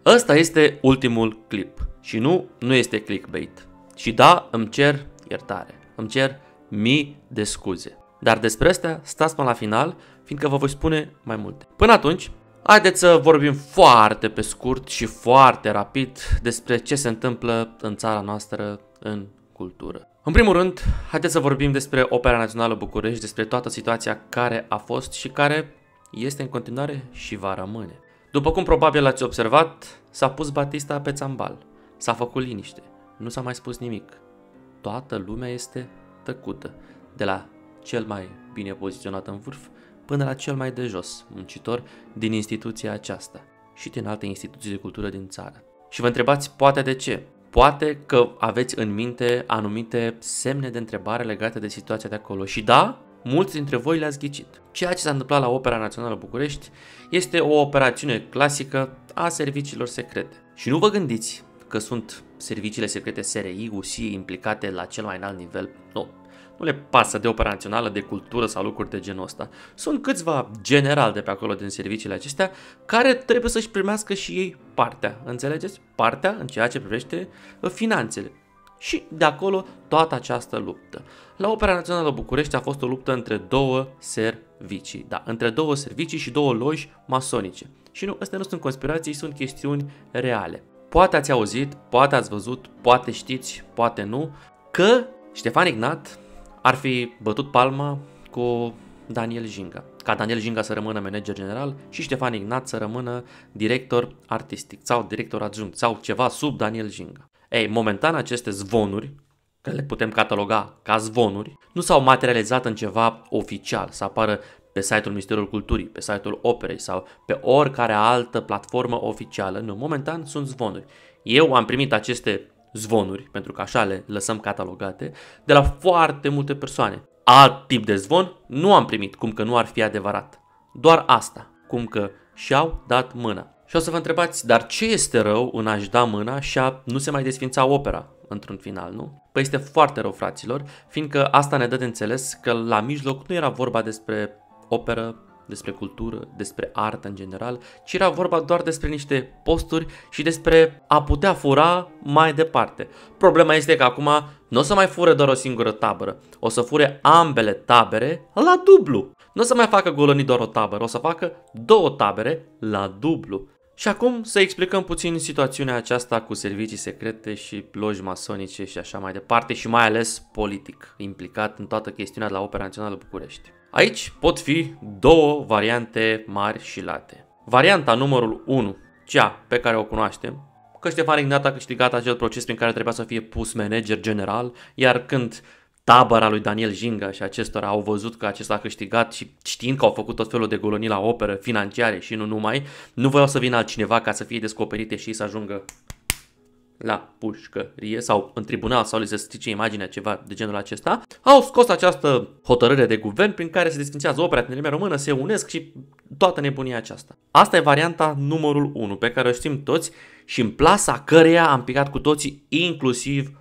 Ăsta este ultimul clip și nu este clickbait. Și da, îmi cer iertare, îmi cer mii de scuze. Dar despre astea stați până la final, fiindcă vă voi spune mai multe. Până atunci, haideți să vorbim foarte pe scurt și foarte rapid despre ce se întâmplă în țara noastră în cultură. În primul rând, haideți să vorbim despre Opera Națională București, despre toată situația care a fost și care este în continuare și va rămâne. După cum probabil ați observat, s-a pus Batista pe țambal, s-a făcut liniște, nu s-a mai spus nimic. Toată lumea este tăcută, de la cel mai bine poziționat în vârf până la cel mai de jos, muncitor din instituția aceasta și din alte instituții de cultură din țară. Și vă întrebați poate de ce? Poate că aveți în minte anumite semne de întrebare legate de situația de acolo. Și da, mulți dintre voi le-ați ghicit. Ceea ce s-a întâmplat la Opera Națională București este o operațiune clasică a serviciilor secrete. Și nu vă gândiți că sunt serviciile secrete SRI, USI implicate la cel mai înalt nivel. Nu le pasă de Opera Națională, de cultură sau lucruri de genul ăsta. Sunt câțiva generali de pe acolo din serviciile acestea care trebuie să-și primească și ei partea, înțelegeți? Partea în ceea ce privește finanțele. Și de acolo toată această luptă. La Opera Națională București a fost o luptă între două servicii. Da, între două servicii și două loji masonice. Și nu, astea nu sunt conspirații, sunt chestiuni reale. Poate ați auzit, poate ați văzut, poate știți, poate nu, că Ștefan Ignat ar fi bătut palma cu Daniel Jinga. Ca Daniel Jinga să rămână manager general și Ștefan Ignat să rămână director artistic sau director adjunct sau ceva sub Daniel Jinga. Ei, momentan aceste zvonuri, că le putem cataloga ca zvonuri, nu s-au materializat în ceva oficial, să apară pe site-ul Ministerului Culturii, pe site-ul Operei sau pe oricare altă platformă oficială. Nu, momentan sunt zvonuri. Eu am primit aceste zvonuri, pentru că așa le lăsăm catalogate, de la foarte multe persoane. Alt tip de zvon nu am primit, cum că nu ar fi adevărat. Doar asta, cum că și-au dat mâna. Și o să vă întrebați, dar ce este rău în a-și da mâna și a nu se mai desfința opera într-un final, nu? Păi este foarte rău, fraților, fiindcă asta ne dă de înțeles că la mijloc nu era vorba despre operă, despre cultură, despre artă în general, ci era vorba doar despre niște posturi și despre a putea fura mai departe. Problema este că acum nu o să mai fure doar o singură tabără, o să fure ambele tabere la dublu. Nu o să mai facă golănii doar o tabără, o să facă două tabere la dublu. Și acum să explicăm puțin situația aceasta cu servicii secrete și loji masonice și așa mai departe și mai ales politic implicat în toată chestiunea de la Opera Națională București. Aici pot fi două variante mari și late. Varianta numărul 1, cea pe care o cunoaștem, că Ștefan Ignat a câștigat acel proces prin care trebuia să fie pus manager general, iar când tabăra lui Daniel Jinga și acestora au văzut că acesta a câștigat și știind că au făcut tot felul de golonii la operă, financiare și nu numai, nu voiau să vină altcineva ca să fie descoperite și să ajungă la pușcărie sau în tribunal sau li se strice imaginea, ceva de genul acesta, au scos această hotărâre de guvern prin care se desfințează opera Tinerimea Română, se unesc și toată nebunia aceasta. Asta e varianta numărul 1 pe care o știm toți și în plasa căreia am picat cu toții, inclusiv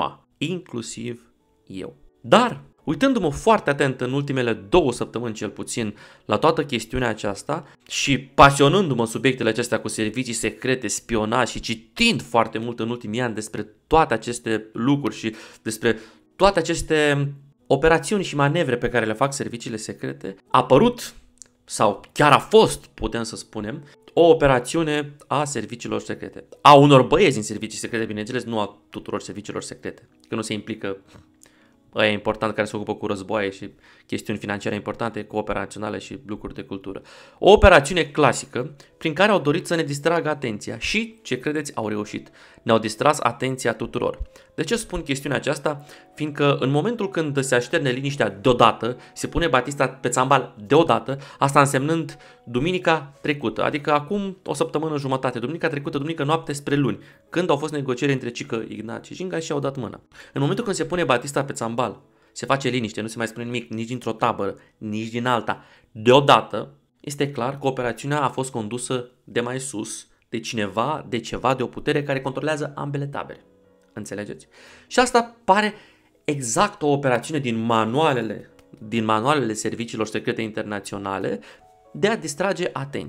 inclusiv eu. Dar, uitându-mă foarte atent în ultimele 2 săptămâni cel puțin la toată chestiunea aceasta și pasionându-mă subiectele acestea cu servicii secrete, spionaj și citind foarte mult în ultimii ani despre toate aceste lucruri și despre toate aceste operațiuni și manevre pe care le fac serviciile secrete, a apărut, sau chiar a fost, putem să spunem, o operațiune a serviciilor secrete. A unor băieți din servicii secrete, bineînțeles, nu a tuturor serviciilor secrete, că nu se implică ăia important care se ocupă cu războaie și chestiuni financiare importante, cu Opera Națională și lucruri de cultură. O operațiune clasică prin care au dorit să ne distragă atenția și, ce credeți, au reușit. Ne-au distras atenția tuturor. De ce spun chestiunea aceasta? Fiindcă în momentul când se așterne liniștea deodată, se pune Batista pe țambal deodată, asta însemnând duminica trecută, adică acum o săptămână jumătate, duminica trecută, duminică noapte spre luni, când au fost negocieri între Cică, Ignat și Jinga și au dat mână. În momentul când se pune Batista pe țambal, se face liniște, nu se mai spune nimic, nici dintr-o tabără, nici din alta. Deodată, este clar că operațiunea a fost condusă de mai sus, de cineva, de ceva, de o putere care controlează ambele tabere. Înțelegeți? Și asta pare exact o operațiune din manualele serviciilor secrete internaționale de a distrage atenția.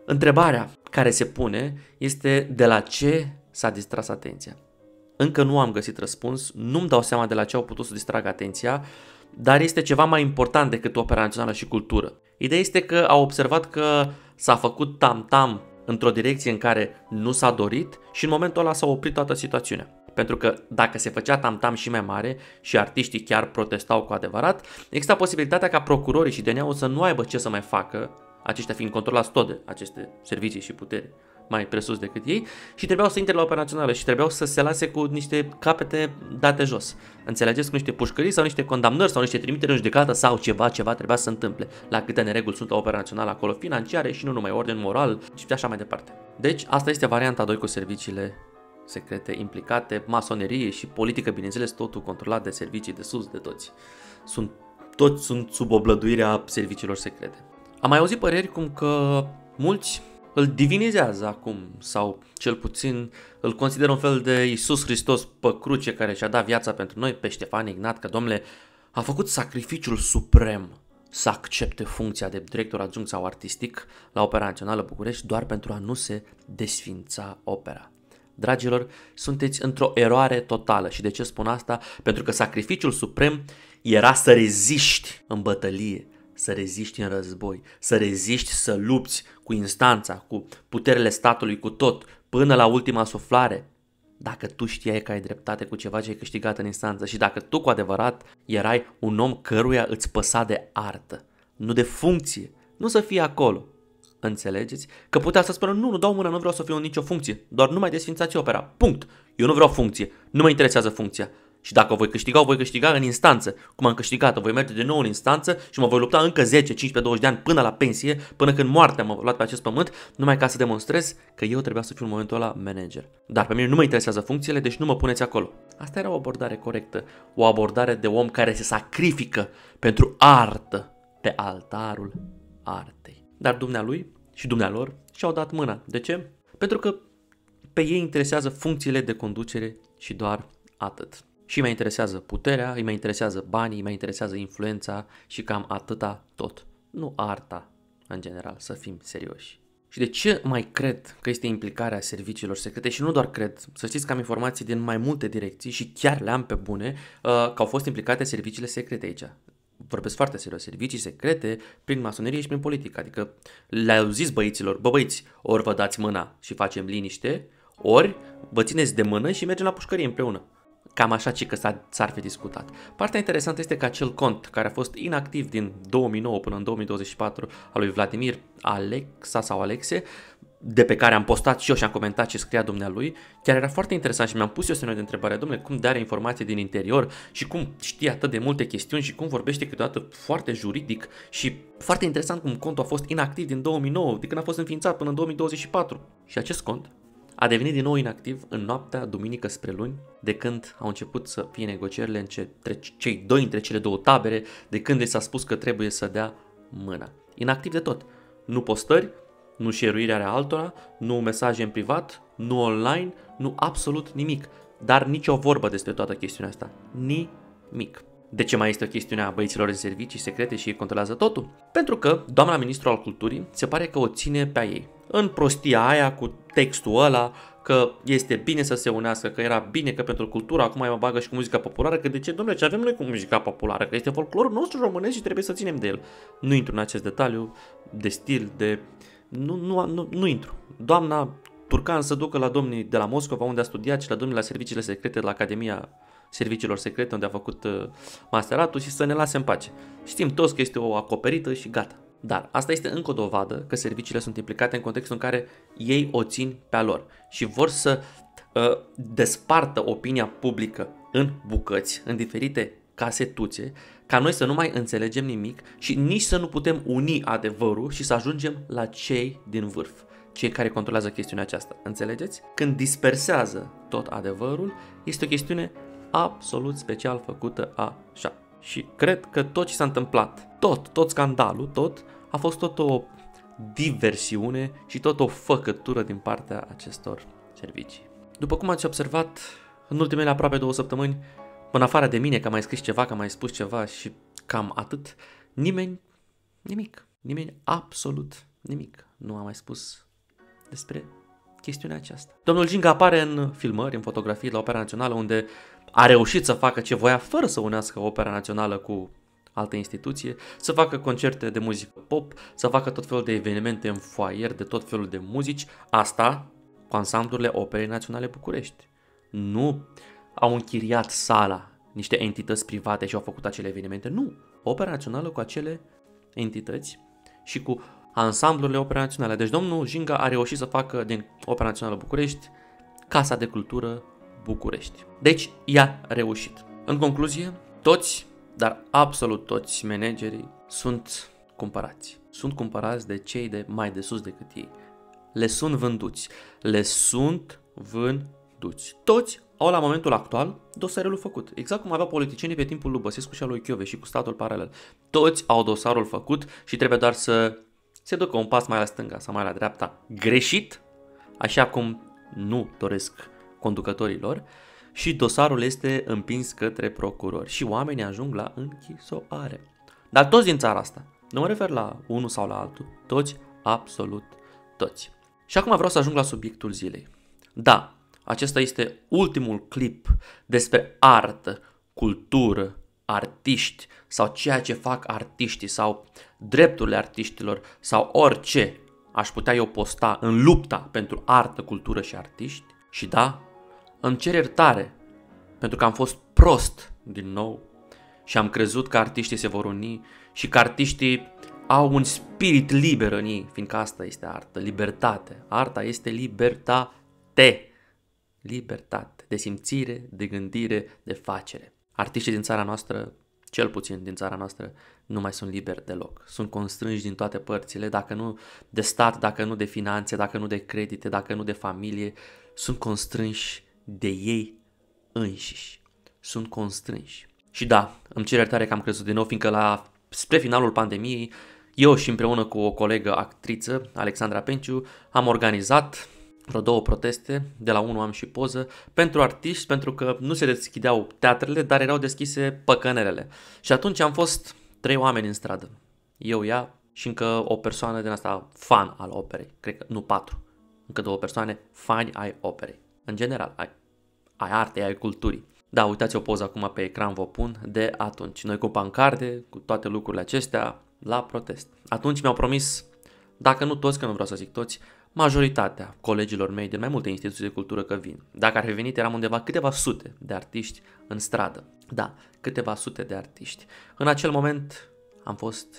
Întrebarea care se pune este de la ce s-a distras atenția. Încă nu am găsit răspuns, nu-mi dau seama de la ce au putut să distragă atenția, dar este ceva mai important decât opera națională și cultură. Ideea este că au observat că s-a făcut tam-tam într-o direcție în care nu s-a dorit și în momentul ăla s-a oprit toată situațiunea. Pentru că dacă se făcea tam-tam și mai mare și artiștii chiar protestau cu adevărat, exista posibilitatea ca procurorii și DNA-ul să nu aibă ce să mai facă, aceștia fiind controlați tot de aceste servicii și puteri mai presus decât ei, și trebuiau să intre la opera națională și trebuiau să se lase cu niște capete date jos. Înțelegeți? Cu niște pușcării sau niște condamnări sau niște trimiteri în judecată sau ceva trebuia să se întâmple. La câte nereguli sunt la opera națională acolo, financiare și nu numai, ordin moral și așa mai departe. Deci asta este varianta 2 cu serviciile secrete implicate, masonerie și politică, bineînțeles, totul controlat de servicii de sus, de toți. Toți sunt sub oblăduirea serviciilor secrete. Am mai auzit păreri cum că mulți îl divinizează acum sau cel puțin îl consideră un fel de Iisus Hristos pe cruce care și-a dat viața pentru noi, pe Ștefan Ignat, că domnule a făcut sacrificiul suprem să accepte funcția de director adjunct sau artistic la Opera Națională București doar pentru a nu se desfința opera. Dragilor, sunteți într-o eroare totală. Și de ce spun asta? Pentru că sacrificiul suprem era să reziști în bătălie, să reziști în război, să reziști, să lupți cu instanța, cu puterile statului, cu tot, până la ultima suflare. Dacă tu știai că ai dreptate cu ceva ce ai câștigat în instanță și dacă tu cu adevărat erai un om căruia îți păsa de artă, nu de funcție, nu să fii acolo. Înțelegeți? Că putea să spună, nu dau mâna, nu vreau să fiu în nicio funcție, doar nu mai desfințați opera. Punct. Eu nu vreau funcție, nu mă interesează funcția. Și dacă o voi câștiga în instanță, cum am câștigat-o, voi merge de nou în instanță și mă voi lupta încă 10, 15, 20 de ani până la pensie, până când moartea m-a luat pe acest pământ, numai ca să demonstrez că eu trebuia să fiu în momentul ăla manager. Dar pe mine nu mă interesează funcțiile, deci nu mă puneți acolo. Asta era o abordare corectă, o abordare de om care se sacrifică pentru artă pe altarul artei. Dar dumnealui și dumnealor și-au dat mâna. De ce? Pentru că pe ei interesează funcțiile de conducere și doar atât. Și îi mai interesează puterea, îi mai interesează banii, îi mai interesează influența și cam atâta tot. Nu arta, în general, să fim serioși. Și de ce mai cred că este implicarea serviciilor secrete? Și nu doar cred, să știți că am informații din mai multe direcții și chiar le am pe bune că au fost implicate serviciile secrete aici. Vorbesc foarte serios, servicii secrete prin masonerie și prin politică. Adică le-au zis băieților, bă băieți, ori vă dați mâna și facem liniște, ori vă țineți de mână și mergem la pușcărie împreună. Cam așa ce că s-ar fi discutat. Partea interesantă este că acel cont care a fost inactiv din 2009 până în 2024 al lui Vladimir Alexa sau Alexe, de pe care am postat și eu și am comentat ce scria dumnealui, chiar era foarte interesant și mi-am pus eu semnul de întrebare, domnule, cum de are informații din interior și cum știe atât de multe chestiuni și cum vorbește câteodată foarte juridic și foarte interesant cum contul a fost inactiv din 2009, de când a fost înființat până în 2024. Și acest cont a devenit din nou inactiv în noaptea duminică spre luni, de când au început să fie negocierile între cei doi, între cele două tabere, de când li s-a spus că trebuie să dea mâna. Inactiv de tot. Nu postări, nu share-uirea altora, nu mesaje în privat, nu online, nu absolut nimic. Dar nicio vorbă despre toată chestiunea asta. Nimic. De ce mai este o chestiune a băieților în servicii secrete și ei controlează totul? Pentru că doamna ministru al culturii se pare că o ține pe a ei. În prostia aia cu textul ăla că este bine să se unească, că era bine că pentru cultură acum mai mă bagă și cu muzica populară, că de ce, domnule, ce avem noi cu muzica populară? Că este folclorul nostru românesc și trebuie să ținem de el. Nu intru în acest detaliu de stil, de... Nu intru. Doamna Turcan să ducă la domnii de la Moscova unde a studiat și la domnii la serviciile secrete de la Academia Serviciilor Secrete unde a făcut masteratul și să ne lase în pace. Știm toți că este o acoperită și gata. Dar asta este încă o dovadă că serviciile sunt implicate în contextul în care ei o țin pe a lor și vor să despartă opinia publică în bucăți, în diferite casetuțe, ca noi să nu mai înțelegem nimic și nici să nu putem uni adevărul și să ajungem la cei din vârf, cei care controlează chestiunea aceasta. Înțelegeți? Când dispersează tot adevărul, este o chestiune absolut special făcută așa. Și cred că tot ce s-a întâmplat, tot scandalul, a fost tot o diversiune și tot o făcătură din partea acestor servicii. După cum ați observat, în ultimele aproape 2 săptămâni, în afară de mine că am mai scris ceva, că am mai spus ceva și cam atât, nimeni, absolut nimic, nu am mai spus despre chestiunea aceasta. Domnul Ginga apare în filmări, în fotografii la Opera Națională, unde a reușit să facă ce voia fără să unească Opera Națională cu altă instituție, să facă concerte de muzică pop, să facă tot felul de evenimente în foaier de tot felul de muzici, asta cu ansamblurile Operei Naționale București. Nu au închiriat sala niște entități private și au făcut acele evenimente, nu. Opera Națională cu acele entități și cu ansamblurile Opera Naționale. Deci domnul Ginga a reușit să facă din Opera Națională București Casa de Cultură București. Deci i-a reușit. În concluzie, toți, dar absolut toți managerii sunt cumpărați. Sunt cumpărați de cei de mai de sus decât ei. Le sunt vânduți. Le sunt vânduți. Toți au la momentul actual dosarul făcut. Exact cum aveau politicienii pe timpul lui Băsescu și al lui Chiove și cu statul paralel. Toți au dosarul făcut și trebuie doar să se ducă un pas mai la stânga sau mai la dreapta greșit, așa cum nu doresc conducătorii lor, și dosarul este împins către procurori și oamenii ajung la închisoare. Dar toți din țara asta, nu mă refer la unul sau la altul, toți, absolut toți. Și acum vreau să ajung la subiectul zilei. Da, acesta este ultimul clip despre artă, cultură, artiști sau ceea ce fac artiștii sau drepturile artiștilor sau orice aș putea eu posta în lupta pentru artă, cultură și artiști. Și da, îmi cer iertare pentru că am fost prost din nou și am crezut că artiștii se vor uni și că artiștii au un spirit liber în ei, fiindcă asta este artă, libertate. Arta este libertate. Libertate de simțire, de gândire, de facere. Artiștii din țara noastră, cel puțin din țara noastră, nu mai sunt liberi deloc. Sunt constrânși din toate părțile, dacă nu de stat, dacă nu de finanțe, dacă nu de credite, dacă nu de familie, sunt constrânși de ei înșiși. Sunt constrânși. Și da, îmi cer iertare că am crezut din nou, fiindcă spre finalul pandemiei, eu și împreună cu o colegă actriță, Alexandra Penciu, am organizat vreo 2 proteste, de la unul am și poză, pentru artiști, pentru că nu se deschideau teatrele, dar erau deschise păcănelele. Și atunci am fost 3 oameni în stradă. Eu, ea și încă o persoană din asta, fan al operei. Cred că, nu 4. Încă 2 persoane, fani ai operei. În general, ai artei, ai culturii. Da, uitați o poză acum pe ecran, vă pun, de atunci. Noi cu pancarde, cu toate lucrurile acestea, la protest. Atunci mi-au promis, dacă nu toți, că nu vreau să zic toți, majoritatea colegilor mei din mai multe instituții de cultură că vin. Dacă ar fi venit, eram undeva câteva sute de artiști în stradă. Da, câteva sute de artiști. În acel moment am fost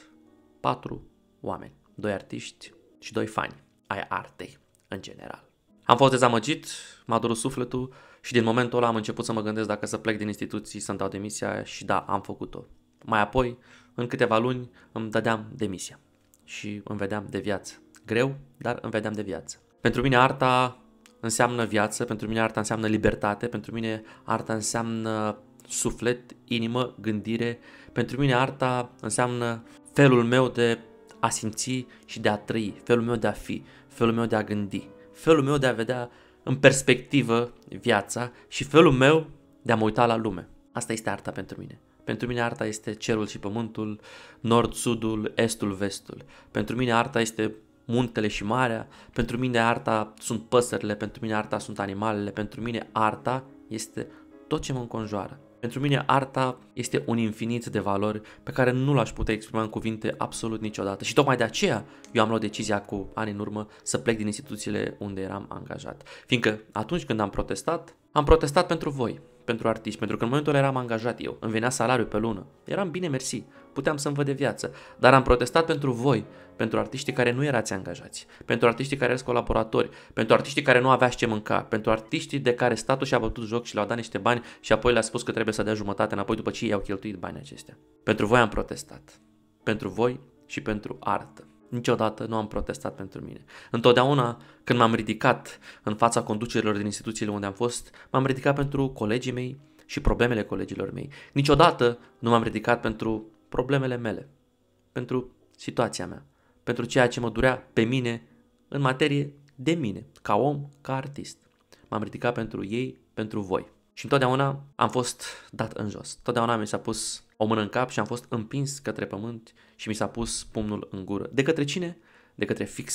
4 oameni, 2 artiști și 2 fani ai artei în general. Am fost dezamăgit, m-a durut sufletul și din momentul ăla am început să mă gândesc dacă să plec din instituții, să-mi dau demisia și da, am făcut-o. Mai apoi, în câteva luni, îmi dădeam demisia și îmi vedeam de viață. Greu, dar îmi vedeam de viață. Pentru mine arta înseamnă viață, pentru mine arta înseamnă libertate, pentru mine arta înseamnă suflet, inimă, gândire. Pentru mine arta înseamnă felul meu de a simți și de a trăi, felul meu de a fi, felul meu de a gândi, felul meu de a vedea în perspectivă viața și felul meu de a mă uita la lume. Asta este arta pentru mine. Pentru mine arta este cerul și pământul, nord-sudul, estul, vestul. Pentru mine arta este muntele și marea, pentru mine arta sunt păsările, pentru mine arta sunt animalele, pentru mine arta este tot ce mă înconjoară. Pentru mine arta este un infinit de valori pe care nu l-aș putea exprima în cuvinte absolut niciodată. Și tocmai de aceea eu am luat decizia cu ani în urmă să plec din instituțiile unde eram angajat. Fiindcă atunci când am protestat pentru voi, pentru artiști, pentru că în momentul ăla eram angajat eu, îmi venea salariul pe lună, eram bine mersi, puteam să-mi văd de viață, dar am protestat pentru voi, pentru artiștii care nu erați angajați, pentru artiștii care erați colaboratori, pentru artiștii care nu aveați ce mânca, pentru artiștii de care statul și-a bătut joc și le-au dat niște bani și apoi le-a spus că trebuie să dea jumătate înapoi după ce ei au cheltuit banii acestea. Pentru voi am protestat, pentru voi și pentru artă. Niciodată nu am protestat pentru mine. Întotdeauna când m-am ridicat în fața conducerilor din instituțiile unde am fost, m-am ridicat pentru colegii mei și problemele colegilor mei. Niciodată nu m-am ridicat pentru problemele mele, pentru situația mea, pentru ceea ce mă durea pe mine în materie de mine, ca om, ca artist. M-am ridicat pentru ei, pentru voi. Și întotdeauna am fost dat în jos. Totdeauna mi s-a pus o mână în cap și am fost împins către pământ și mi s-a pus pumnul în gură. De către cine? De către fix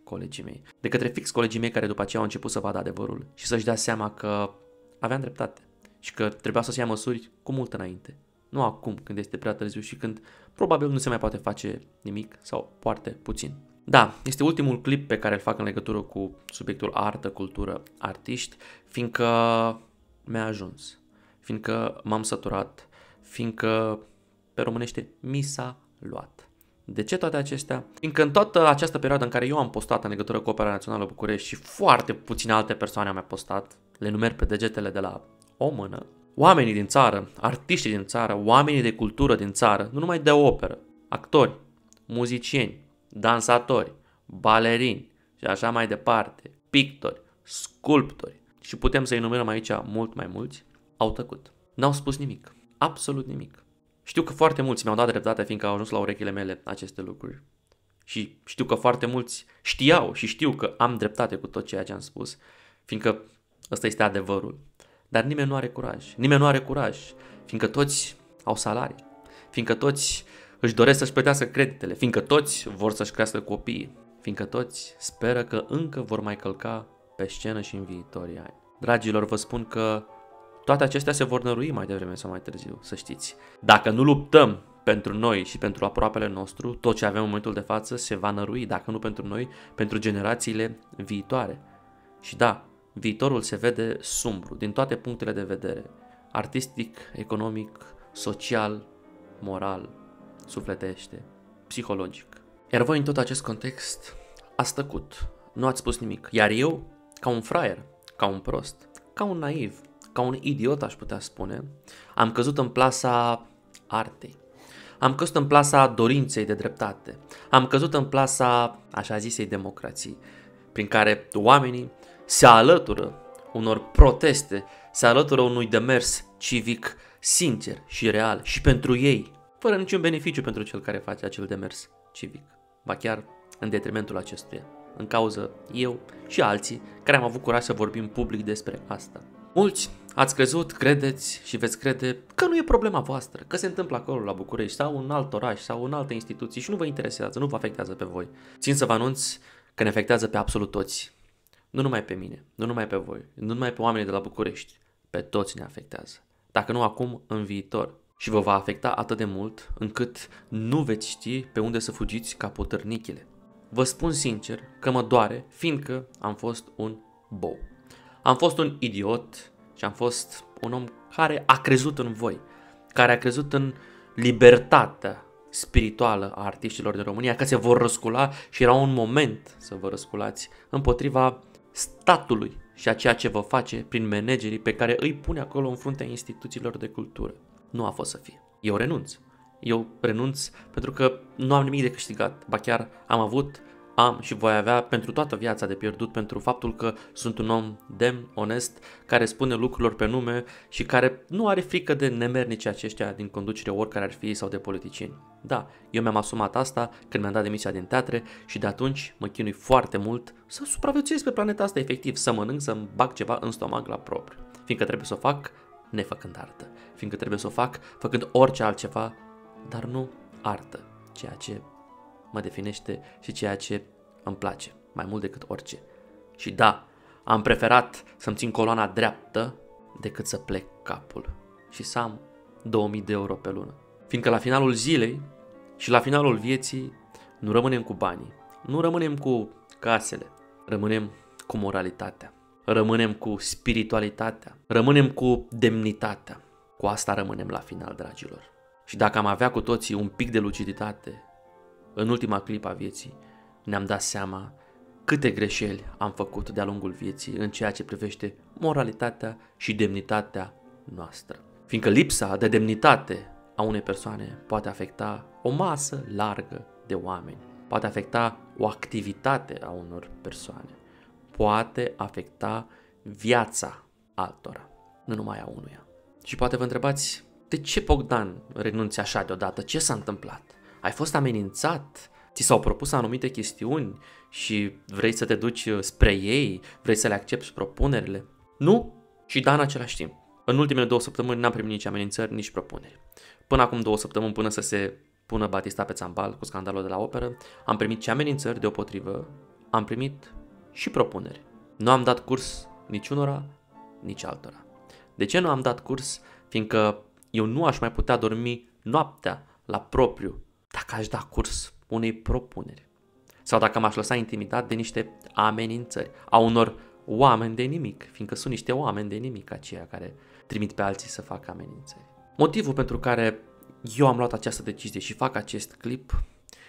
colegii mei. De către fix colegii mei care după aceea au început să vadă adevărul și să-și dea seama că aveam dreptate și că trebuia să se ia măsuri cu mult înainte. Nu acum, când este prea târziu și când probabil nu se mai poate face nimic sau foarte puțin. Da, este ultimul clip pe care îl fac în legătură cu subiectul artă, cultură, artiști, fiindcă mi-a ajuns, fiindcă m-am săturat, fiindcă, pe românește, mi s-a luat. De ce toate acestea? Fiindcă în toată această perioadă în care eu am postat în legătură cu Opera Națională București și foarte puține alte persoane au mai postat, le numer pe degetele de la o mână, oamenii din țară, artiștii din țară, oamenii de cultură din țară, nu numai de operă, actori, muzicieni, dansatori, balerini și așa mai departe, pictori, sculptori și putem să enumerăm aici mult mai mulți, au tăcut. N-au spus nimic, absolut nimic. Știu că foarte mulți mi-au dat dreptate fiindcă au ajuns la urechile mele aceste lucruri. Și știu că foarte mulți știau și știu că am dreptate cu tot ceea ce am spus, fiindcă ăsta este adevărul. Dar nimeni nu are curaj. Nimeni nu are curaj, fiindcă toți au salarii, fiindcă toți își doresc să-și plătească creditele, fiindcă toți vor să-și crească copiii, fiindcă toți speră că încă vor mai călca pe scenă și în viitorii ani. Dragilor, vă spun că toate acestea se vor nărui mai devreme sau mai târziu, să știți. Dacă nu luptăm pentru noi și pentru aproapele nostru, tot ce avem în momentul de față se va nărui, dacă nu pentru noi, pentru generațiile viitoare. Și da, viitorul se vede sumbru, din toate punctele de vedere. Artistic, economic, social, moral, sufletește, psihologic. Iar voi în tot acest context ați tăcut, nu ați spus nimic. Iar eu, ca un fraier, ca un prost, ca un naiv, ca un idiot aș putea spune, am căzut în plasa artei. Am căzut în plasa dorinței de dreptate. Am căzut în plasa așa zisei democrații, prin care oamenii se alătură unor proteste, se alătură unui demers civic sincer și real și pentru ei, fără niciun beneficiu pentru cel care face acel demers civic, ba chiar în detrimentul acestuia, în cauză eu și alții care am avut curaj să vorbim public despre asta. Mulți ați crezut, credeți și veți crede că nu e problema voastră, că se întâmplă acolo la București sau în alt oraș sau în alte instituții și nu vă interesează, nu vă afectează pe voi. Țin să vă anunț că ne afectează pe absolut toți. Nu numai pe mine, nu numai pe voi, nu numai pe oamenii de la București, pe toți ne afectează. Dacă nu acum, în viitor. Și vă va afecta atât de mult încât nu veți ști pe unde să fugiți ca potârnichile. Vă spun sincer că mă doare, fiindcă am fost un bou. Am fost un idiot și am fost un om care a crezut în voi, care a crezut în libertatea spirituală a artiștilor din România, că se vor răscula și era un moment să vă răsculați împotriva statului și a ceea ce vă face prin managerii pe care îi pune acolo în fruntea instituțiilor de cultură. Nu a fost să fie. Eu renunț pentru că nu am nimic de câștigat, ba chiar am și voi avea pentru toată viața de pierdut pentru faptul că sunt un om demn, onest, care spune lucrurilor pe nume și care nu are frică de nemernici aceștia din conducere, oricare ar fi ei, sau de politicieni. Da, eu mi-am asumat asta când mi-am dat demisia din teatre și de atunci mă chinui foarte mult să supraviețuiesc pe planeta asta efectiv, să mănânc, să-mi bag ceva în stomac la propriu, fiindcă trebuie să o fac nefăcând artă, fiindcă trebuie să o fac făcând orice altceva, dar nu artă, ceea ce mă definește și ceea ce îmi place, mai mult decât orice. Și da, am preferat să-mi țin coloana dreaptă decât să plec capul și să am 2000 de euro pe lună. Fiindcă la finalul zilei și la finalul vieții nu rămânem cu banii, nu rămânem cu casele, rămânem cu moralitatea, rămânem cu spiritualitatea, rămânem cu demnitatea. Cu asta rămânem la final, dragilor. Și dacă am avea cu toții un pic de luciditate, în ultima clipă a vieții, ne-am dat seama câte greșeli am făcut de-a lungul vieții în ceea ce privește moralitatea și demnitatea noastră. Fiindcă lipsa de demnitate a unei persoane poate afecta o masă largă de oameni, poate afecta o activitate a unor persoane, poate afecta viața altora, nu numai a unuia. Și poate vă întrebați, de ce Bogdan renunți așa deodată? Ce s-a întâmplat? Ai fost amenințat? Ți s-au propus anumite chestiuni și vrei să te duci spre ei? Vrei să le accepti propunerile? Nu și da în același timp. În ultimele 2 săptămâni n-am primit nici amenințări, nici propuneri. Până acum 2 săptămâni, până să se pună Batista pe țambal cu scandalul de la operă, am primit și amenințări deopotrivă, am primit și propuneri. Nu am dat curs niciunora, nici altora. De ce nu am dat curs? Fiindcă eu nu aș mai putea dormi noaptea la propriu dacă aș da curs unei propuneri. Sau dacă m-aș lăsa intimidat de niște amenințări a unor oameni de nimic, fiindcă sunt niște oameni de nimic aceia care trimit pe alții să facă amenințări. Motivul pentru care eu am luat această decizie și fac acest clip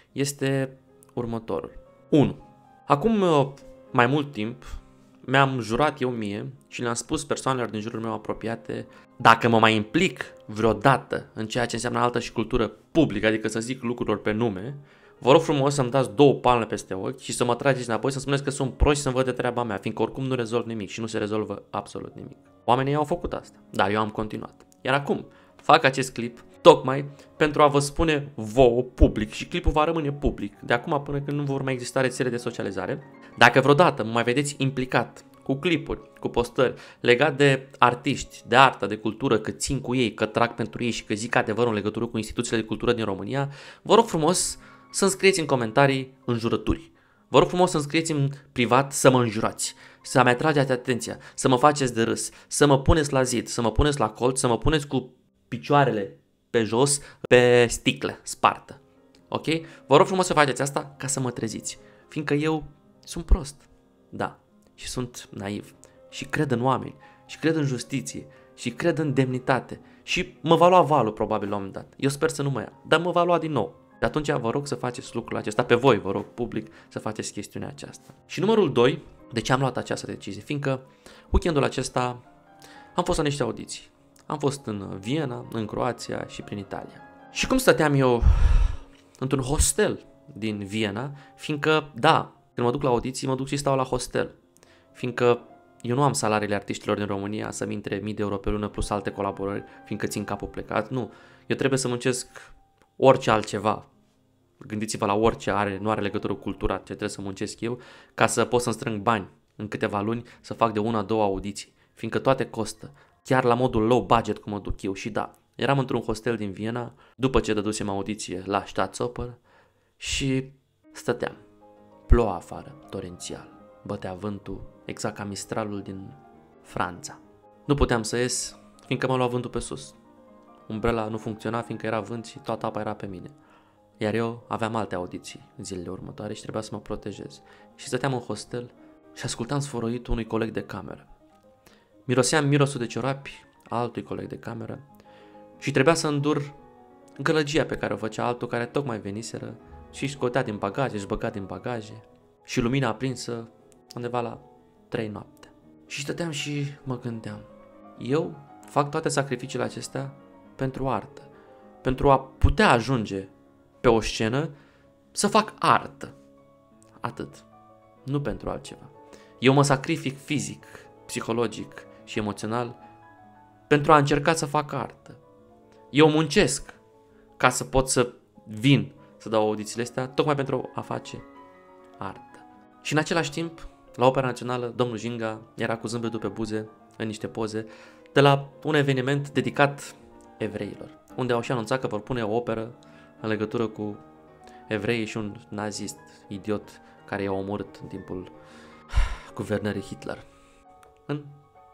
este următorul. 1. Acum mai mult timp mi-am jurat eu mie și le-am spus persoanelor din jurul meu apropiate, dacă mă mai implic vreodată în ceea ce înseamnă altă și cultură publică, adică să zic lucrurilor pe nume, vă rog frumos să-mi dați 2 palme peste ochi și să mă trageți înapoi, să spuneți că sunt prost și să-mi văd de treaba mea, fiindcă oricum nu rezolv nimic și nu se rezolvă absolut nimic. Oamenii au făcut asta, dar eu am continuat. Iar acum fac acest clip tocmai pentru a vă spune vouă public și clipul va rămâne public de acum până când nu vor mai exista rețele de socializare. Dacă vreodată mă mai vedeți implicat cu clipuri, cu postări legat de artiști, de artă, de cultură, că țin cu ei, că trag pentru ei și că zic adevărul în legătură cu instituțiile de cultură din România, vă rog frumos să-mi scrieți în comentarii înjurături. Vă rog frumos să-mi scrieți în privat să mă înjurați, să-mi atrageți atenția, să mă faceți de râs, să mă puneți la zid, să mă puneți la colț, să mă puneți cu picioarele pe jos, pe sticlă spartă. Ok? Vă rog frumos să faceți asta ca să mă treziți, fiindcă eu sunt prost, da, și sunt naiv și cred în oameni și cred în justiție și cred în demnitate și mă va lua valul probabil la un moment dat. Eu sper să nu mă ia, dar mă va lua din nou. De atunci vă rog să faceți lucrul acesta, pe voi vă rog public să faceți chestiunea aceasta. Și numărul 2, de ce am luat această decizie? Fiindcă weekendul acesta am fost la niște audiții. Am fost în Viena, în Croația și prin Italia. Și cum stăteam eu într-un hostel din Viena, fiindcă, da, când mă duc la audiții, mă duc și stau la hostel. Fiindcă eu nu am salariile artiștilor din România să-mi intre 1000 de euro pe lună plus alte colaborări, fiindcă țin capul plecat. Nu, eu trebuie să muncesc orice altceva. Gândiți-vă la orice nu are legătură cu cultura ce trebuie să muncesc eu, ca să pot să-mi strâng bani în câteva luni să fac de 1-2 audiții, fiindcă toate costă, chiar la modul low budget cum mă duc eu. Și da, eram într-un hostel din Viena, după ce dădusem audiție la Staatsoper și stăteam. Ploua afară, torențial, bătea vântul, exact ca mistralul din Franța. Nu puteam să ies, fiindcă mă lua vântul pe sus. Umbrela nu funcționa fiindcă era vânt și toată apa era pe mine. Iar eu aveam alte audiții zilele următoare și trebuia să mă protejez. Și stăteam în hostel și ascultam sfărăitul unui coleg de cameră. Miroseam mirosul de ciorapi altui coleg de cameră și trebuia să îndur gălăgia pe care o făcea altul care tocmai veniseră și își scotea din bagaje, își băga din bagaje și lumina aprinsă undeva la 3 noapte. Și stăteam și mă gândeam, eu fac toate sacrificiile acestea pentru artă, pentru a putea ajunge pe o scenă să fac artă. Atât. Nu pentru altceva. Eu mă sacrific fizic, psihologic și emoțional pentru a încerca să fac artă. Eu muncesc ca să pot să vin să dau audițiile astea, tocmai pentru a face artă. Și în același timp, la Opera Națională, domnul Ginga era cu zâmbetul pe buze în niște poze de la un eveniment dedicat evreilor, unde au și anunțat că vor pune o operă în legătură cu evreii și un nazist idiot care i-a omorât în timpul guvernării Hitler. În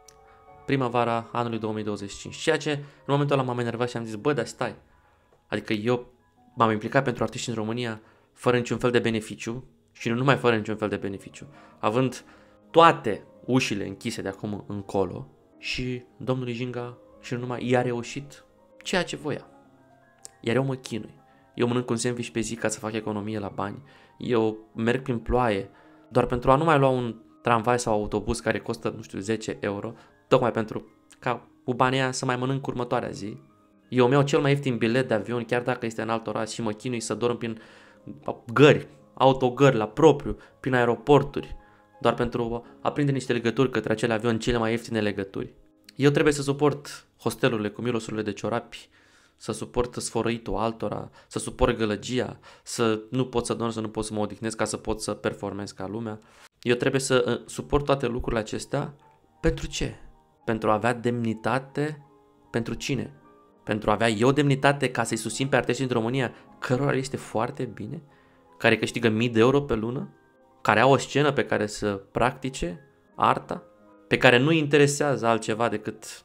primăvara anului 2025. Ceea ce în momentul ăla m-am enervat și am zis, bă, dar stai. Adică eu m-am implicat pentru artiști în România fără niciun fel de beneficiu și nu numai fără niciun fel de beneficiu, având toate ușile închise de acum încolo și domnul Ginga și nu numai i-a reușit ceea ce voia. Iar eu mă chinui. Eu mănânc un sandwich pe zi ca să fac economie la bani. Eu merg prin ploaie doar pentru a nu mai lua un tramvai sau autobuz care costă, nu știu, 10 euro, tocmai pentru ca cu banii aia să mai mănânc următoarea zi. Eu îmi iau cel mai ieftin bilet de avion, chiar dacă este în alt oraș și mă chinui să dorm prin gări, autogări la propriu, prin aeroporturi, doar pentru a prinde niște legături către acele avion, cele mai ieftine legături. Eu trebuie să suport hostelurile cu mirosurile de ciorapi, să suport sfărăitul altora, să suport gălăgia, să nu pot să dorm, să nu pot să mă odihnesc ca să pot să performez ca lumea. Eu trebuie să suport toate lucrurile acestea. Pentru ce? Pentru a avea demnitate? Pentru cine? Pentru a avea eu demnitate ca să-i susțin pe artiștii din România, cărora este foarte bine, care câștigă 1000 de euro pe lună, care au o scenă pe care să practice arta, pe care nu interesează altceva decât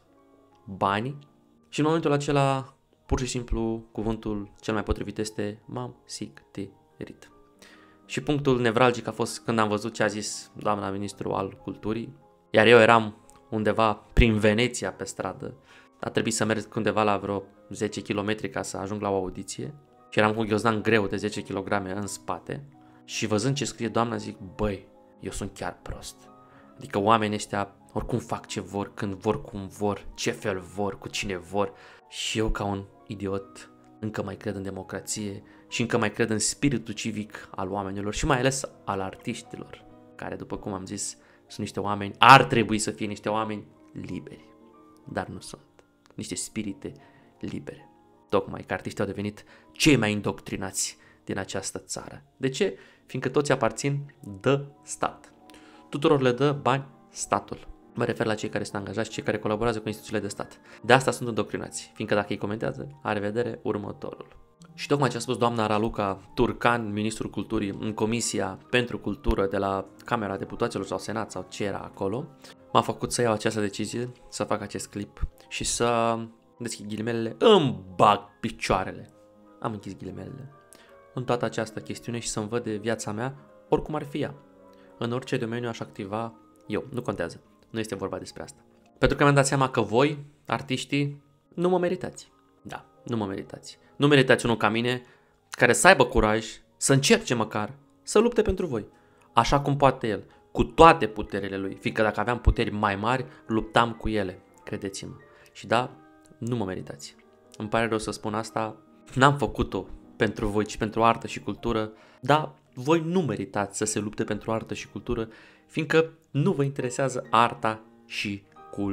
banii și în momentul acela pur și simplu cuvântul cel mai potrivit este m-am sictirit. Și punctul nevralgic a fost când am văzut ce a zis doamna ministru al culturii, iar eu eram undeva prin Veneția pe stradă, a trebuit să merg undeva la vreo 10 km ca să ajung la o audiție și eram cu un ghiozdan greu de 10 kg în spate și văzând ce scrie doamna zic, băi, eu sunt chiar prost. Adică oamenii ăștia oricum fac ce vor, când vor, cum vor, ce fel vor, cu cine vor și eu ca un idiot încă mai cred în democrație și încă mai cred în spiritul civic al oamenilor și mai ales al artiștilor, care, după cum am zis, sunt niște oameni, ar trebui să fie niște oameni liberi, dar nu sunt, niște spirite libere. Tocmai că artiștii au devenit cei mai indoctrinați din această țară. De ce? Fiindcă toți aparțin de stat. Tuturor le dă bani statul. Mă refer la cei care sunt angajați și cei care colaborează cu instituțiile de stat. De asta sunt indoctrinați, fiindcă dacă îi comentează, are vedere următorul. Și tocmai ce a spus doamna Raluca Turcan, ministrul culturii, în Comisia pentru Cultură de la Camera Deputaților sau Senat sau ce era acolo, m-a făcut să iau această decizie, să fac acest clip și să deschid ghilimelele, îmi bag picioarele. Am închis ghilimelele în toată această chestiune și să-mi văd de viața mea oricum ar fi ea. În orice domeniu aș activa eu, nu contează, nu este vorba despre asta. Pentru că mi-am dat seama că voi, artiștii, nu mă meritați. Da, nu mă meritați. Nu meritați unul ca mine care să aibă curaj, să încerce măcar, să lupte pentru voi. Așa cum poate el, cu toate puterile lui, fiindcă dacă aveam puteri mai mari, luptam cu ele, credeți-mă. Și da, nu mă meritați. Îmi pare rău să spun asta, n-am făcut-o pentru voi, ci pentru artă și cultură, dar voi nu meritați să se lupte pentru artă și cultură, fiindcă nu vă interesează arta și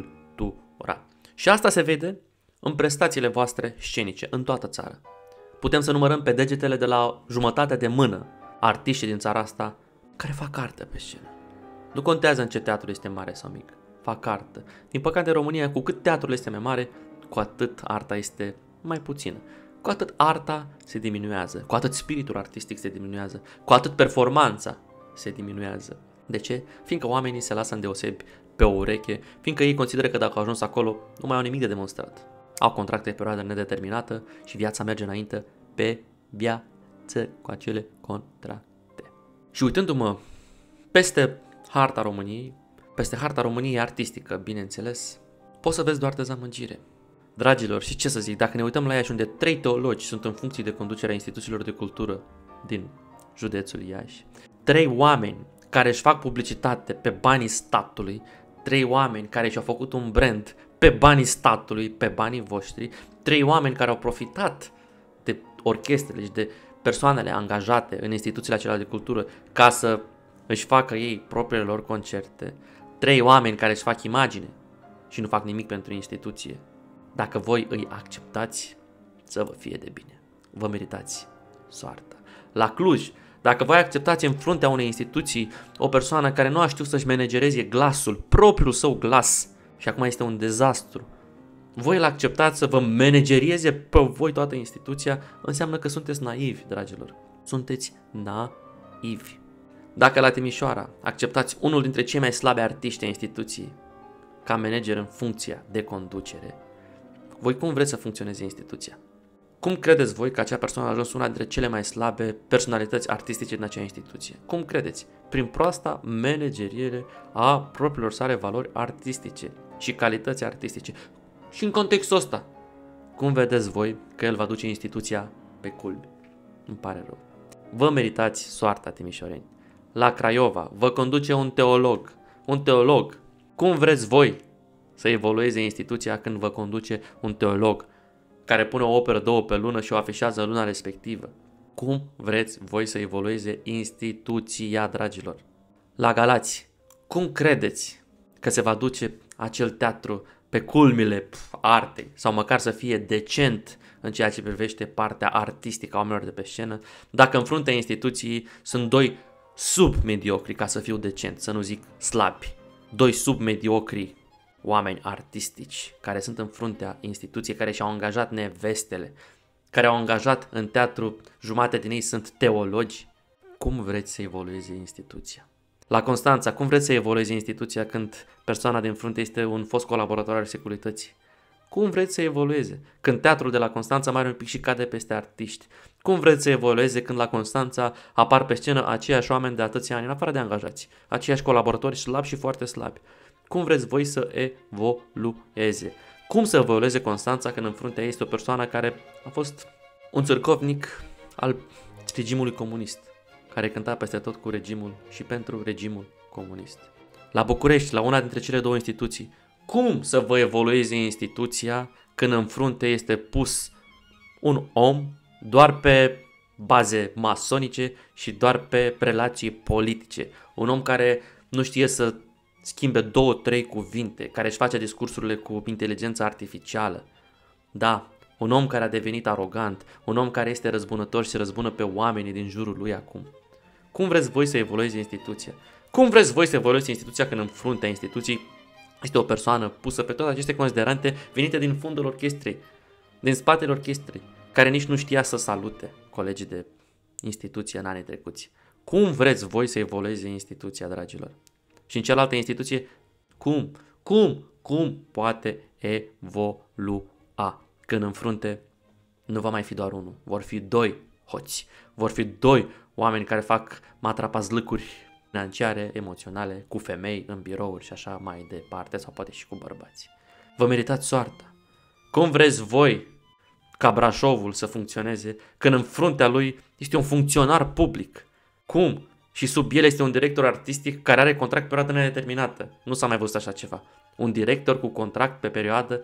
cultura. Și asta se vede în prestațiile voastre scenice, în toată țara. Putem să numărăm pe degetele de la jumătate de mână artiștii din țara asta care fac artă pe scenă. Nu contează în ce teatru este mare sau mic, fac artă. Din păcate, în România, cu cât teatrul este mai mare, cu atât arta este mai puțină. Cu atât arta se diminuează, cu atât spiritul artistic se diminuează, cu atât performanța se diminuează. De ce? Fiindcă oamenii se lasă îndeosebi pe o ureche, fiindcă ei consideră că dacă au ajuns acolo, nu mai au nimic de demonstrat. Au contracte pe perioadă nedeterminată și viața merge înainte pe viață cu acele contracte. Și uitându-mă peste harta României artistică, bineînțeles, poți să vezi doar dezamăgire. Dragilor, și ce să zic, dacă ne uităm la Iași, unde 3 teologi sunt în funcție de conducerea instituțiilor de cultură din județul Iași, 3 oameni care își fac publicitate pe banii statului, 3 oameni care și-au făcut un brand pe banii statului, pe banii voștri, 3 oameni care au profitat de orchestrele și de persoanele angajate în instituțiile acelea de cultură ca să își facă ei propriile lor concerte, 3 oameni care își fac imagine și nu fac nimic pentru instituție. Dacă voi îi acceptați, să vă fie de bine. Vă meritați soarta. La Cluj, dacă voi acceptați în fruntea unei instituții o persoană care nu a știut să-și managereze glasul, propriul său glas, și acum este un dezastru, voi îl acceptați să vă managerieze pe voi toată instituția, înseamnă că sunteți naivi, dragilor. Sunteți naivi. Dacă la Timișoara acceptați unul dintre cei mai slabi artiști ai instituției ca manager în funcția de conducere, voi cum vreți să funcționeze instituția? Cum credeți voi că acea persoană a ajuns una dintre cele mai slabe personalități artistice din acea instituție? Cum credeți? Prin proasta manageriere a propriilor sale valori artistice și calități artistice. Și în contextul ăsta, cum vedeți voi că el va duce instituția pe culmi? Îmi pare rău. Vă meritați soarta, timișoreni. La Craiova vă conduce un teolog. Un teolog. Cum vreți voi să evolueze instituția când vă conduce un teolog care pune o operă 2 pe lună și o afișează în luna respectivă? Cum vreți voi să evolueze instituția, dragilor? La Galați, cum credeți că se va duce acel teatru pe culmile artei sau măcar să fie decent în ceea ce privește partea artistică a oamenilor de pe scenă, dacă în fruntea instituției sunt 2 submediocri, ca să fiu decent, să nu zic slabi, 2 submediocri oameni artistici care sunt în fruntea instituției, care și-au angajat nevestele, care au angajat în teatru, jumate din ei sunt teologi. cum vreți să evolueze instituția? La Constanța, cum vreți să evolueze instituția când persoana din frunte este un fost colaborator al securității? Cum vreți să evolueze când teatrul de la Constanța mai are un pic și cade peste artiști? Cum vreți să evolueze când la Constanța apar pe scenă aceiași oameni de atâția ani, în afară de angajați, aceiași colaboratori slabi și foarte slabi? Cum vreți voi să evolueze? Cum să evolueze Constanța când în fruntea ei este o persoană care a fost un țârcovnic al regimului comunist, care cânta peste tot cu regimul și pentru regimul comunist? La București, la una dintre cele două instituții, cum să vă evolueze instituția când în frunte este pus un om doar pe baze masonice și doar pe relații politice? Un om care nu știe să schimbe 2-3 cuvinte, care își face discursurile cu inteligență artificială. Da, un om care a devenit arogant, un om care este răzbunător și se răzbună pe oamenii din jurul lui acum. Cum vreți voi să evolueze instituția? Cum vreți voi să evolueze instituția când în fruntea instituției este o persoană pusă pe toate aceste considerante venite din fundul orchestrei, din spatele orchestrei, care nici nu știa să salute colegii de instituție în anii trecuți? Cum vreți voi să evolueze instituția, dragilor? Și în cealaltă instituție, cum poate evolua când în frunte nu va mai fi doar unul, vor fi doi hoți, vor fi doi oameni care fac matrapazlâcuri financiare, emoționale, cu femei în birouri și așa mai departe, sau poate și cu bărbați. Vă meritați soarta. Cum vreți voi ca Brașovul să funcționeze când în fruntea lui este un funcționar public? Cum? Și sub el este un director artistic care are contract pe perioadă nedeterminată. Nu s-a mai văzut așa ceva. Un director cu contract pe perioadă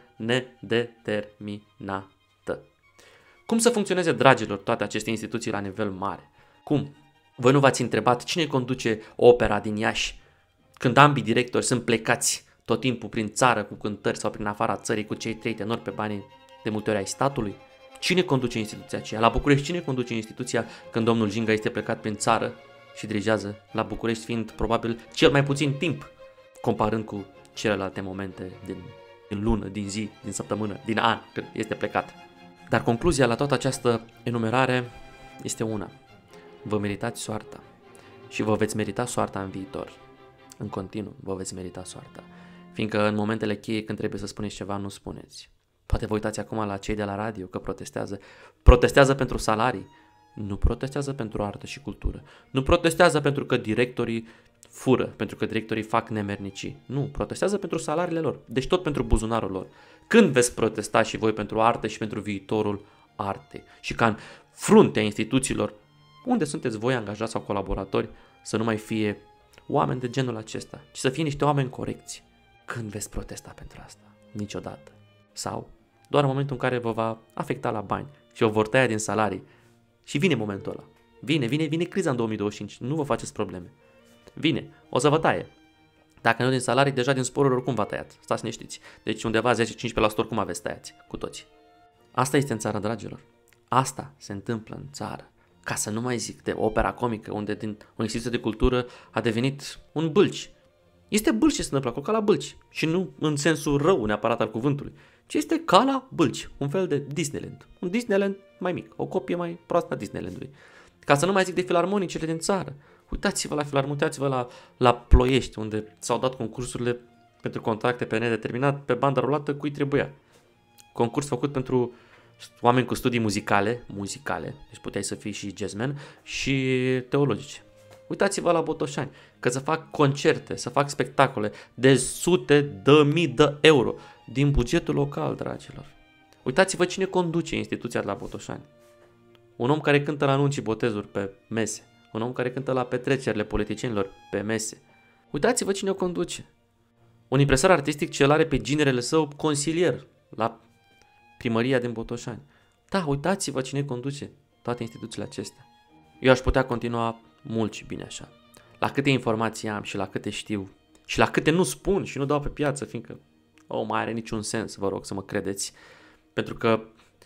nedeterminată. Cum să funcționeze, dragilor, toate aceste instituții la nivel mare? Cum? Voi nu v-ați întrebat cine conduce opera din Iași când ambii directori sunt plecați tot timpul prin țară cu cântări sau prin afara țării cu cei 3 tenori pe banii de multe ori ai statului? Cine conduce instituția aceea? La București cine conduce instituția când domnul Ginga este plecat prin țară și dirigează la București, fiind probabil cel mai puțin timp comparând cu celelalte momente din lună, din zi, din săptămână, din an când este plecat? Dar concluzia la toată această enumerare este una. Vă meritați soarta și vă veți merita soarta în viitor. În continuu vă veți merita soarta. Fiindcă în momentele cheie când trebuie să spuneți ceva, nu spuneți. Poate vă uitați acum la cei de la radio că protestează. Protestează pentru salarii. Nu protestează pentru artă și cultură. Nu protestează pentru că directorii fură, pentru că directorii fac nemernicii. Nu, protestează pentru salariile lor. Deci tot pentru buzunarul lor. Când veți protesta și voi pentru artă și pentru viitorul artei? Și ca în fruntea instituțiilor unde sunteți voi angajați sau colaboratori să nu mai fie oameni de genul acesta, ci să fie niște oameni corecți. Când veți protesta pentru asta? Niciodată. Sau doar în momentul în care vă va afecta la bani și vă vor tăia din salarii. Și vine momentul ăla. Vine criza în 2025. Nu vă faceți probleme. Vine. O să vă taie. Dacă nu din salarii, deja din sporuri oricum v-a tăiat. Stați liniștiți. Deci undeva 10-15% oricum aveți tăiați cu toți. Asta este în țară, dragilor. Asta se întâmplă în țară. Ca să nu mai zic de opera comică, unde din o instituție de cultură a devenit un bâlci. Este bâlci ce se întâmplă acolo, ca la bâlci. Și nu în sensul rău neapărat al cuvântului, ci este ca la bâlci, un fel de Disneyland. Un Disneyland mai mic, o copie mai proastă a Disneylandului. Ca să nu mai zic de filarmonicele din țară. Uitați-vă la filarmonici, uitați-vă la Ploiești, unde s-au dat concursurile pentru contracte pe nedeterminat, pe bandă rulată, cui trebuia. Concurs făcut pentru oameni cu studii muzicale, deci puteai să fii și jazzman, și teologice. Uitați-vă la Botoșani, că să fac concerte, să fac spectacole de sute de mii de euro din bugetul local, dragilor. Uitați-vă cine conduce instituția de la Botoșani. Un om care cântă la anunții botezuri pe mese, un om care cântă la petrecerile politicienilor pe mese. Uitați-vă cine o conduce. Un impresar artistic ce are pe ginerele său consilier la primăria din Botoșani. Da, uitați-vă cine conduce toate instituțiile acestea. Eu aș putea continua mult și bine așa. La câte informații am și la câte știu și la câte nu spun și nu dau pe piață, fiindcă mai are niciun sens, vă rog să mă credeți, pentru că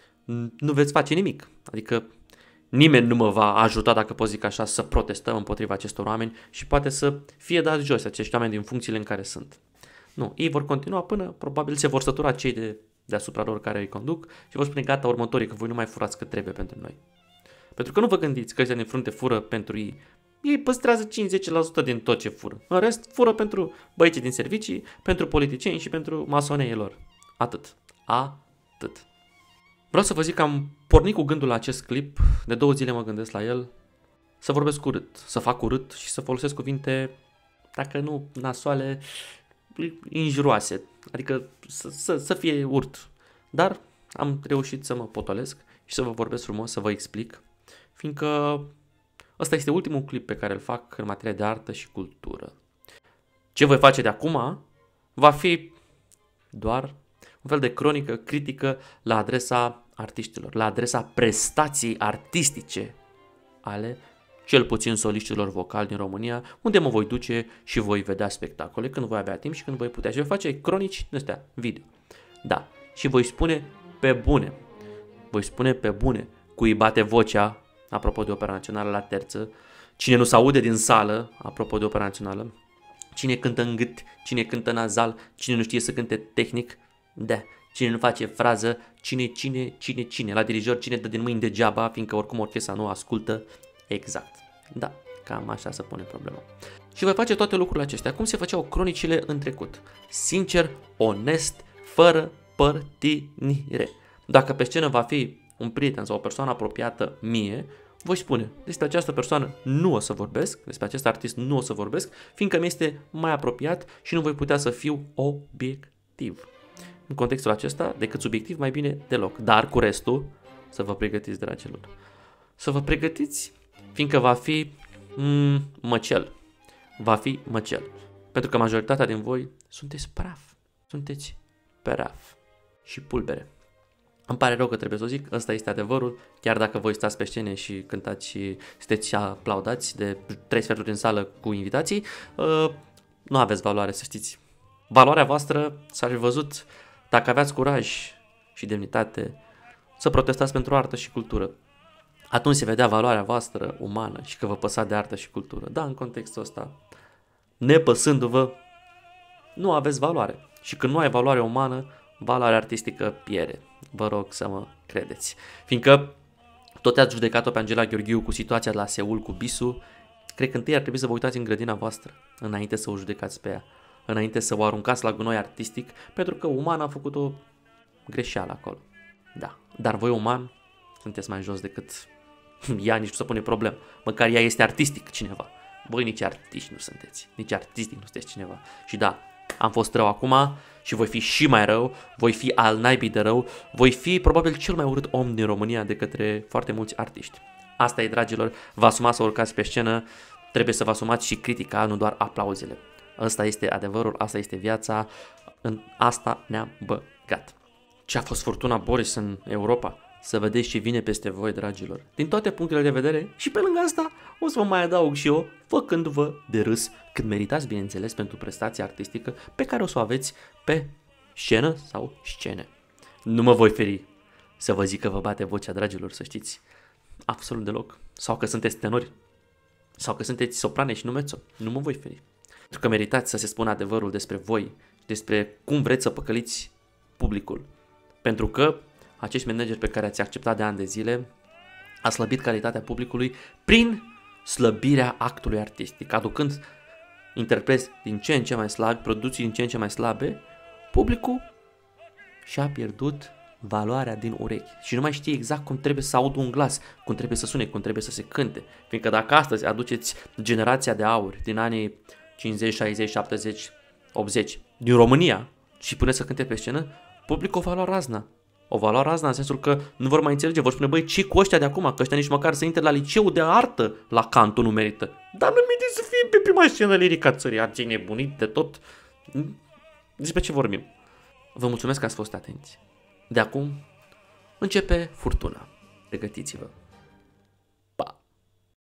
nu veți face nimic. Adică nimeni nu mă va ajuta, dacă pot zic așa, să protestăm împotriva acestor oameni și poate să fie dați jos acești oameni din funcțiile în care sunt. Nu, ei vor continua până probabil se vor sătura cei deasupra lor care îi conduc și vor spune gata următorii că voi nu mai furați cât trebuie pentru noi. Pentru că nu vă gândiți că ăștia din frunte fură pentru ei, ei păstrează 5-10% din tot ce fură. În rest, fură pentru băieții din servicii, pentru politicieni și pentru masoneii lor. Atât. Atât. Vreau să vă zic că am pornit cu gândul la acest clip, de 2 zile mă gândesc la el, să vorbesc urât, să fac urât și să folosesc cuvinte, dacă nu nasoale, injuroase, adică să fie urt. Dar am reușit să mă potolesc și să vă vorbesc frumos, să vă explic, fiindcă ăsta este ultimul clip pe care îl fac în materie de artă și cultură. Ce voi face de acum va fi doar un fel de cronică critică la adresa artiștilor, la adresa prestației artistice ale cel puțin soliștilor vocali din România, unde mă voi duce și voi vedea spectacole când voi avea timp și când voi putea. Și voi face cronici astea, video. Da, și voi spune pe bune. Voi spune pe bune cui bate vocea, apropo de Opera Națională la terță, cine nu se aude din sală, apropo de Opera Națională, cine cântă în gât, cine cântă nazal, cine nu știe să cânte tehnic, da, cine nu face frază, cine, la dirijor, cine dă din mâini degeaba, fiindcă oricum orchestra nu ascultă, exact. Da, cam așa se pune problema. Și voi face toate lucrurile acestea, cum se făceau cronicile în trecut. Sincer, onest, fără părtinire. Dacă pe scenă va fi un prieten sau o persoană apropiată mie, voi spune, despre această persoană nu o să vorbesc, despre acest artist nu o să vorbesc, fiindcă mi este mai apropiat și nu voi putea să fiu obiectiv. În contextul acesta, decât subiectiv, mai bine deloc. Dar cu restul, să vă pregătiți, dragilor. Să vă pregătiți, fiindcă va fi măcel. Va fi măcel. Pentru că majoritatea din voi sunteți praf. Sunteți praf și pulbere. Îmi pare rău că trebuie să o zic, ăsta este adevărul, chiar dacă voi stați pe scene și cântați și sunteți aplaudați de 3 sferturi din sală cu invitații, nu aveți valoare, să știți. Valoarea voastră s-ar fi văzut dacă aveați curaj și demnitate să protestați pentru artă și cultură. Atunci se vedea valoarea voastră umană și că vă păsa de artă și cultură. Da, în contextul ăsta, nepăsându-vă, nu aveți valoare. Și când nu ai valoare umană, valoarea artistică pierde. Vă rog să mă credeți. Fiindcă tot ați judecat-o pe Angela Gheorghiu cu situația de la Seul cu Bisu, cred că întâi ar trebui să vă uitați în grădina voastră, înainte să o judecați pe ea, înainte să o aruncați la gunoi artistic, pentru că uman a făcut o greșeală acolo. Da, dar voi uman sunteți mai jos decât ea, nici nu se pune problemă. Măcar ea este artistic cineva. Voi nici artiști nu sunteți, nici artistic nu sunteți cineva. Și da, am fost rău acum și voi fi și mai rău, voi fi al naibii de rău, voi fi probabil cel mai urât om din România de către foarte mulți artiști. Asta e, dragilor, vă asumați să urcați pe scenă, trebuie să vă asumați și critica, nu doar aplauzele. Asta este adevărul, asta este viața, în asta ne-am băgat. Ce a fost furtuna Boris în Europa? Să vedeți ce vine peste voi, dragilor. Din toate punctele de vedere și pe lângă asta o să vă mai adaug și eu, făcându-vă de râs cât meritați, bineînțeles, pentru prestația artistică pe care o să o aveți pe scenă sau scene. Nu mă voi feri să vă zic că vă bate vocea, dragilor, să știți. Absolut deloc. Sau că sunteți tenori. Sau că sunteți soprane și nu mezzo. Nu mă voi feri. Pentru că meritați să se spună adevărul despre voi, despre cum vreți să păcăliți publicul. Pentru că acești manageri pe care ați acceptat de ani de zile a slăbit calitatea publicului prin slăbirea actului artistic, aducând interpreți din ce în ce mai slabi, producții din ce în ce mai slabe, publicul și-a pierdut valoarea din urechi și nu mai știe exact cum trebuie să audă un glas, cum trebuie să sune, cum trebuie să se cânte. Fiindcă dacă astăzi aduceți generația de aur din anii 50, 60, 70, 80 din România și puneți să cânte pe scenă, publicul o va lua razna. O va lua razna în sensul că nu vor mai înțelege, vor spune, băi, ce cu ăștia de acum, că ăștia nici măcar să intre la liceu de artă la cantul nu merită. Dar nu merită să fie pe prima scenă lirica țării, arții nebunit de tot. Despre ce vorbim? Vă mulțumesc că ați fost atenți. De acum începe furtuna. Pregătiți-vă.